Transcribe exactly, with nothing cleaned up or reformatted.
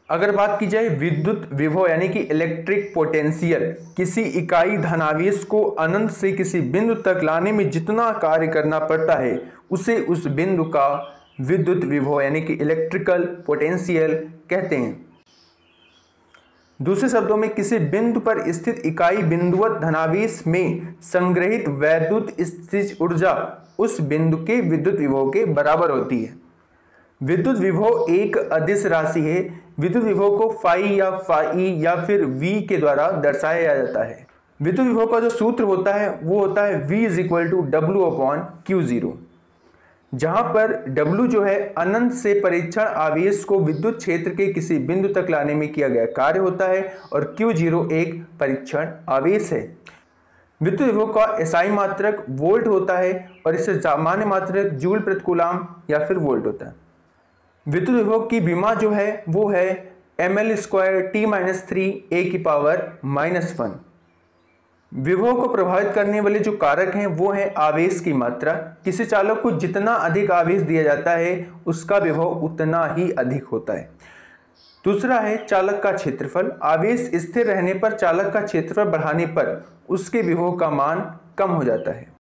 अगर बात की जाए विद्युत विभव यानी कि इलेक्ट्रिक पोटेंशियल, किसी इकाई धनावेश को अनंत से किसी बिंदु तक लाने में जितना कार्य करना पड़ता है उसे उस बिंदु का विद्युत विभव यानी कि इलेक्ट्रिकल पोटेंशियल कहते हैं। दूसरे शब्दों में किसी बिंदु पर स्थित इकाई बिंदुवत धनावेश में संग्रहित वैद्युत स्थितिज ऊर्जा उस बिंदु के विद्युत विभव के बराबर होती है। विद्युत विभव एक अदिश राशि है। विद्युत विभव को फाई या फाई या फिर V के द्वारा दर्शाया जाता है। विद्युत विभव का जो सूत्र होता है वो होता है V is equal to W upon Q zero, जहां पर W जो है अनंत से परीक्षण आवेश को विद्युत क्षेत्र के किसी बिंदु तक लाने में किया गया कार्य होता है और क्यू जीरो एक परीक्षण आवेश है। विद्युत विभव का एसआई मात्रक वोल्ट होता है और इससे सामान्य मात्रक जूल प्रति कूलम या फिर वोल्ट होता है। विद्युत विभव की विमा जो है वो है M L square T minus three A की पावर माइनस वन। विभव को प्रभावित करने वाले जो कारक हैं वो है आवेश की मात्रा। किसी चालक को जितना अधिक आवेश दिया जाता है उसका विभव उतना ही अधिक होता है। दूसरा है चालक का क्षेत्रफल। आवेश स्थिर रहने पर चालक का क्षेत्रफल बढ़ाने पर उसके विभव का मान कम हो जाता है।